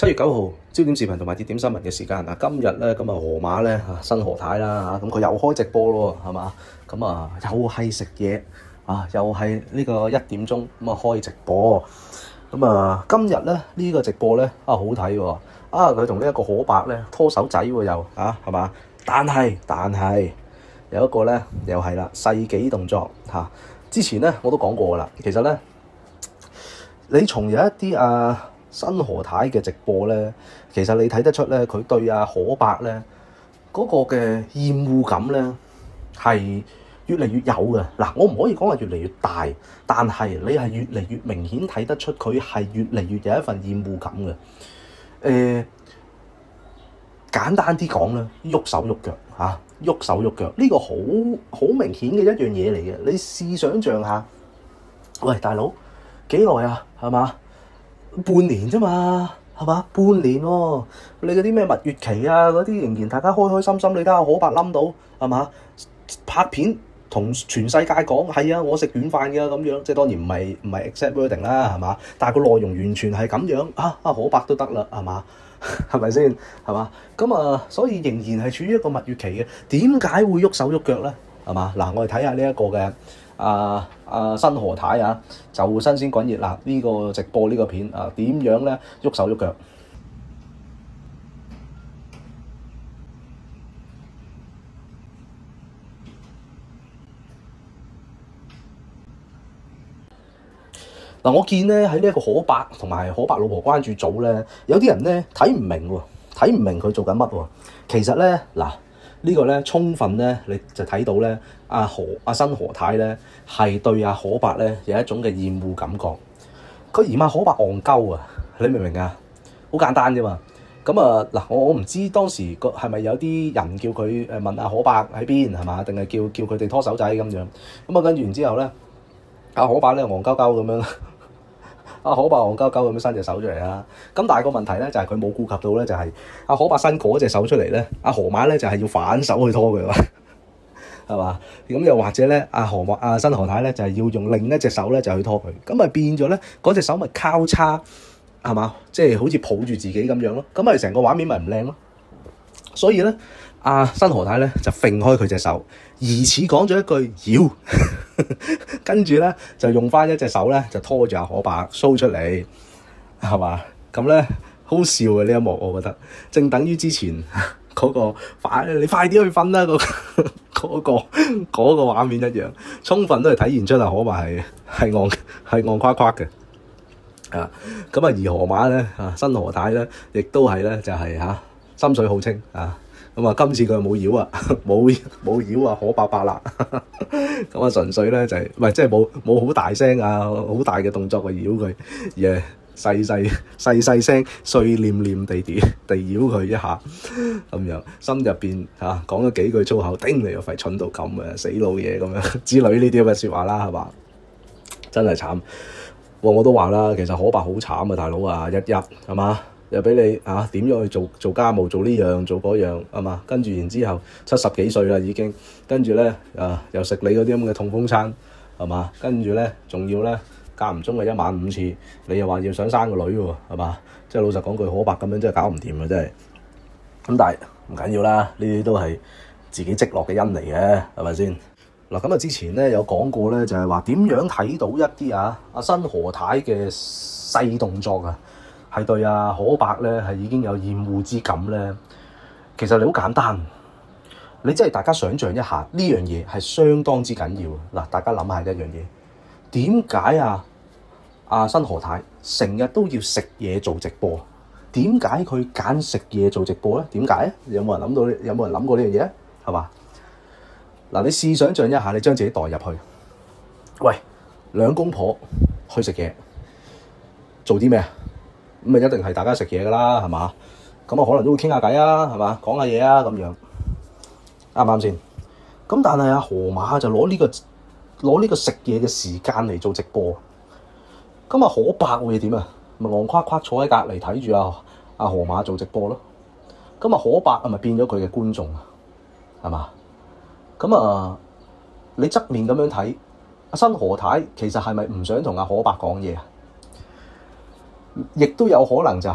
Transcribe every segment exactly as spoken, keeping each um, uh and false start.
七月九號焦點視頻同埋熱點新聞嘅時間啊，今日咧咁啊河馬咧啊新何太啦嚇，咁佢又開直播咯，係嘛？咁啊又係食嘢啊，又係呢個一點鐘咁啊開直播。咁啊今日咧呢、呢個直播咧啊好睇喎，啊佢同呢一個可伯咧拖手仔喎又啊係嘛？但係但係有一個咧又係啦世紀動作嚇、啊，之前咧我都講過啦，其實咧你從有一啲啊〜新何太嘅直播咧，其實你睇得出咧，佢對阿可伯咧嗰個嘅厭惡感咧係越嚟越有嘅。嗱，我唔可以講係越嚟越大，但係你係越嚟越明顯睇得出佢係越嚟越有一份厭惡感嘅。誒、呃，簡單啲講咧，喐手喐腳嚇，喐手喐腳呢個好好明顯嘅一樣嘢嚟嘅。你試想像下，喂大佬幾耐啊？係嘛？半年啫嘛，係嘛？半年喎、哦，你嗰啲咩蜜月期啊，嗰啲仍然大家開開心心。你睇下可伯冧到係嘛？拍片同全世界講係啊，我食軟飯嘅咁樣，即係當然唔係唔係 exact wording 啦，係嘛？但係個內容完全係咁樣啊！啊可伯都得啦，係嘛？係咪先？係嘛？咁啊，所以仍然係處於一個蜜月期嘅。點解會喐手喐腳咧？係嘛？嗱，我哋睇下呢一個嘅。啊啊新何太啊，就新鮮滾熱辣呢個直播呢個片啊，點樣咧喐手喐腳？嗱，我見咧喺呢一個可伯同埋可伯老婆關注組咧，有啲人咧睇唔明喎，睇唔明佢做緊乜喎。其實咧嗱。呢個咧充分咧，你就睇到咧，阿何阿新何太咧係對阿可伯咧有一種嘅厭惡感覺。佢嫌阿可伯戇鳩啊，你明唔明啊？好簡單啫嘛。咁啊嗱，我我唔知當時個係咪有啲人叫佢誒問阿可伯喺邊係嘛，定係叫叫佢哋拖手仔咁樣。咁啊跟住然之後咧，阿可伯咧戇鳩鳩咁樣。阿可伯戇鳩鳩咁樣伸隻手出嚟啦，咁但係個問題咧就係佢冇顧及到咧，就係阿可伯伸嗰隻手出嚟咧，阿河馬咧就係要反手去拖佢，係嘛？咁又或者咧，阿河馬阿新何太咧就係要用另一隻手咧就去拖佢，咁咪變咗咧嗰隻手咪交叉係嘛？即係好似抱住自己咁樣咯，咁咪成個畫面咪唔靚咯。所以咧，阿新何太咧就揈開佢隻手，疑似講咗一句妖，跟住咧就用翻一隻手咧就拖住阿可伯 show 出嚟，係嘛？咁咧好笑嘅呢一幕，我覺得正等於之前嗰、嗰個快你快啲去瞓啦，嗰、嗰個嗰、嗰個畫面一樣，充分都係體現出阿可伯係係戇係戇夸夸嘅。啊，咁啊而河馬咧啊新何太咧亦都係咧就係、是、嚇。啊心水好清啊！咁啊，今次佢冇妖啊，冇冇妖啊，可伯伯啦！咁啊，純粹咧就係唔係即係冇冇好大聲啊，好大嘅動作去妖佢，而係細細細細聲碎念念地地地妖佢一下咁樣，心入邊嚇講咗幾句粗口，頂你個肺蠢到咁嘅死老嘢咁樣之類呢啲咁嘅説話啦，係嘛？真係慘！我我都話啦，其實可伯好慘啊，大佬啊，日日係嘛？又俾你啊點樣去做做家務，做呢樣做嗰樣係嘛？跟住然之後七十幾歲啦已經，跟住咧啊又食你嗰啲咁嘅痛風餐係嘛？跟住咧仲要咧間唔中嘅一晚五次，你又話要想生個女喎係嘛？即係老實講句，可伯咁樣真係搞唔掂啊！真係咁，但係唔緊要啦，呢啲都係自己積落嘅因嚟嘅，係咪先？嗱咁啊，之前咧有講過咧，就係話點樣睇到一啲啊阿新何太嘅細動作啊？係對阿可伯咧係已經有厭惡之感咧，其實你好簡單，你即係大家想像一下呢樣嘢係相當之緊要。嗱，大家諗下一樣嘢，點解啊阿新何太成日都要食嘢做直播？點解佢揀食嘢做直播咧？點解？有冇人諗到？有冇人諗過呢樣嘢？係嘛？嗱，你試想像一下，你將自己代入去，喂，兩公婆去食嘢，做啲咩啊？咁咪一定係大家食嘢噶啦，係嘛？咁啊可能都會傾下偈啊，係嘛？講下嘢啊咁樣，啱唔啱先？咁但係阿河馬就攞呢個攞呢個食嘢嘅時間嚟做直播，咁啊可伯會點啊？咪戇夸夸坐喺隔離睇住阿阿河馬做直播咯。咁啊可伯係咪變咗佢嘅觀眾啊？係嘛？咁啊你側面咁樣睇，阿新何太其實係咪唔想同阿可伯講嘢啊？亦都有可能就係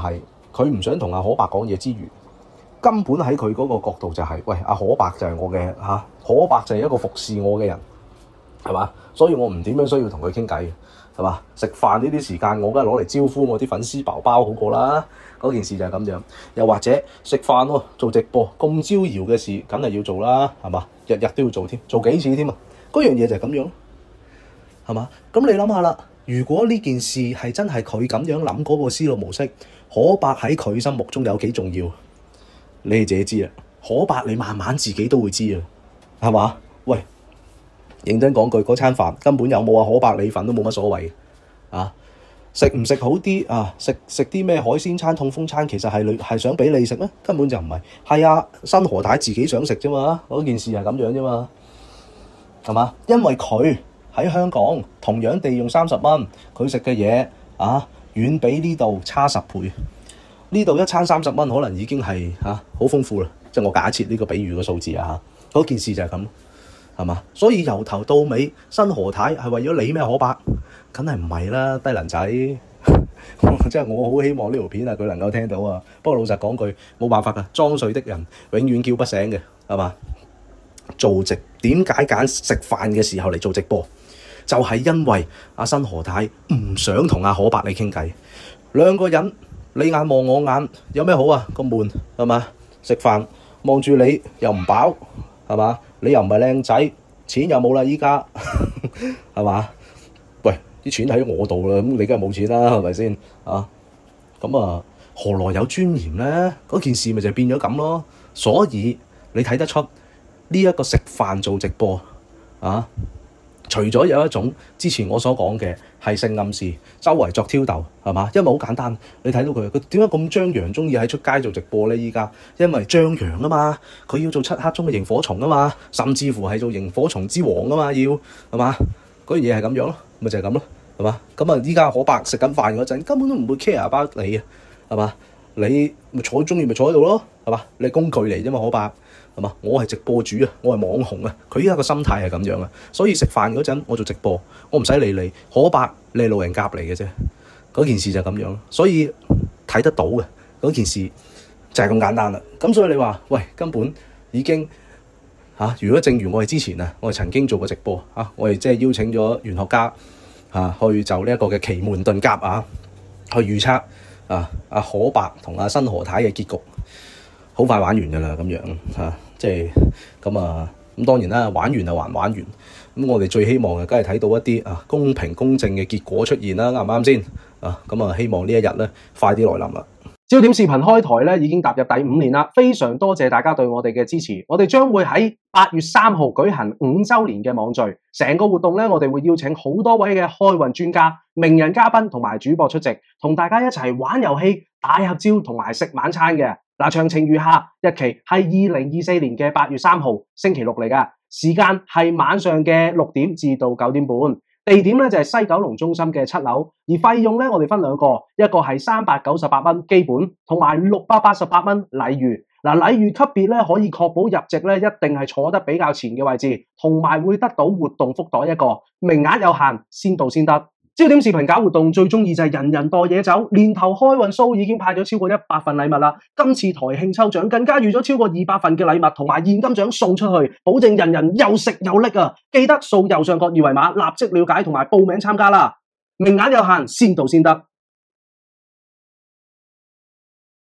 佢唔想同阿可伯講嘢之餘，根本喺佢嗰個角度就係、是，喂，阿可伯就係我嘅嚇、啊，可伯就係一個服侍我嘅人，係嘛？所以我唔點樣需要同佢傾偈嘅，係嘛？食飯呢啲時間，我梗係攞嚟招呼我啲粉絲包包好過啦。嗰件事就係咁樣。又或者食飯咯，做直播咁招搖嘅事，梗係要做啦，係嘛？日日都要做添，做幾次添啊？嗰樣嘢就係咁樣，係嘛？咁你諗下啦，如果呢件事係真係佢咁樣諗嗰個思路模式，可伯喺佢心目中有幾重要？你哋自己知啊，可伯你慢慢自己都會知啊，係嘛？喂，認真講句，嗰餐飯根本有冇啊可伯你份都冇乜所謂啊！食唔食好啲啊？食食啲咩海鮮餐、痛風餐，其實係你係想俾你食咩？根本就唔係，係啊，新何太自己想食啫嘛，嗰件事係咁樣啫嘛，係嘛？因為佢喺香港同樣地用三十蚊，佢食嘅嘢啊，遠比呢度差十倍。呢度一餐三十蚊，可能已經係嚇好豐富啦。即係我假設呢個比喻嘅數字啊，嗰件事就係咁，係嘛？所以由頭到尾，新何太係為咗你咩可伯？梗係唔係啦，低能仔！即係我好希望呢條片啊，佢能夠聽到啊。不過老實講句，冇辦法㗎，裝睡的人永遠叫不醒嘅，係嘛？做直點解揀食飯嘅時候嚟做直播？就係、是、因為阿新何太唔想同阿可伯你傾偈，兩個人。你眼望我眼，有咩好啊？咁悶係嘛？食飯望住你又唔飽係嘛？你又唔係靚仔，錢又冇啦依家係嘛？喂，啲錢喺我度啦，咁你梗係冇錢啦，係咪先啊？咁啊，何來有尊嚴咧？嗰件事咪就變咗咁咯。所以你睇得出呢一個食飯做直播啊？除咗有一種之前我所講嘅係性暗示，周圍作挑逗係嘛？因為好簡單，你睇到佢，佢點解咁張揚，中意喺出街做直播咧？依家因為張揚啊嘛，佢要做漆黑中嘅螢火蟲啊嘛，甚至乎係做螢火蟲之王啊嘛，要係嘛？嗰樣嘢係咁樣咯，咪就係咁咯，係嘛？咁啊，依家可伯食緊飯嗰陣，根本都唔會 care about你啊，係嘛？你咪坐中意咪坐喺度咯，係嘛？你係工具嚟啫嘛，可伯。係嘛？我係直播主啊，我係網紅啊。佢依家個心態係咁樣啊，所以食飯嗰陣我做直播，我唔使理你。可伯你係路人甲嚟嘅啫，嗰件事就咁樣。所以睇得到嘅嗰件事就係咁簡單啦。咁所以你話喂，根本已經嚇、啊。如果正如我哋之前啊，我哋曾經做過直播啊，我哋即係邀請咗玄學家啊去就呢一個嘅奇門遁甲啊，去預測啊阿可伯同阿新何太嘅結局。好快玩完㗎啦，咁樣嚇、啊，即係咁啊，咁當然啦，玩完就還玩完。咁我哋最希望嘅，梗係睇到一啲啊公平公正嘅結果出現啦，啱唔啱先？啊，咁啊，希望呢一日咧快啲來臨啦。焦點視頻開台咧已經踏入第五年啦，非常多謝大家對我哋嘅支持。我哋將會喺八月三號舉行五週年嘅網聚，成個活動咧，我哋會邀請好多位嘅開運專家、名人嘉賓同埋主播出席，同大家一齊玩遊戲、大合照同埋食晚餐嘅。嗱，詳情如下，日期係二零二四年嘅八月三號星期六嚟㗎，時間係晚上嘅六點至到九點半，地點咧就係西九龍中心嘅七樓，而費用咧我哋分兩個，一個係三百九十八蚊基本，同埋六百八十八蚊禮遇。嗱，禮遇級別咧可以確保入席咧一定係坐得比較前嘅位置，同埋會得到活動福袋一個，名額有限，先到先得。焦點視頻搞活動最中意就係人人袋嘢走，年頭開運 show 已經派咗超過一百份禮物啦。今次台慶抽獎更加預咗超過二百份嘅禮物同埋現金獎送出去，保證人人又食又拎啊！記得掃右上角二維碼，立即了解同埋報名參加啦。名額有限，先到先得。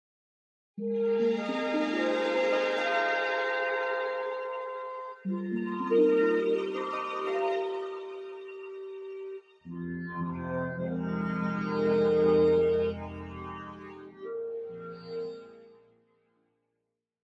嗯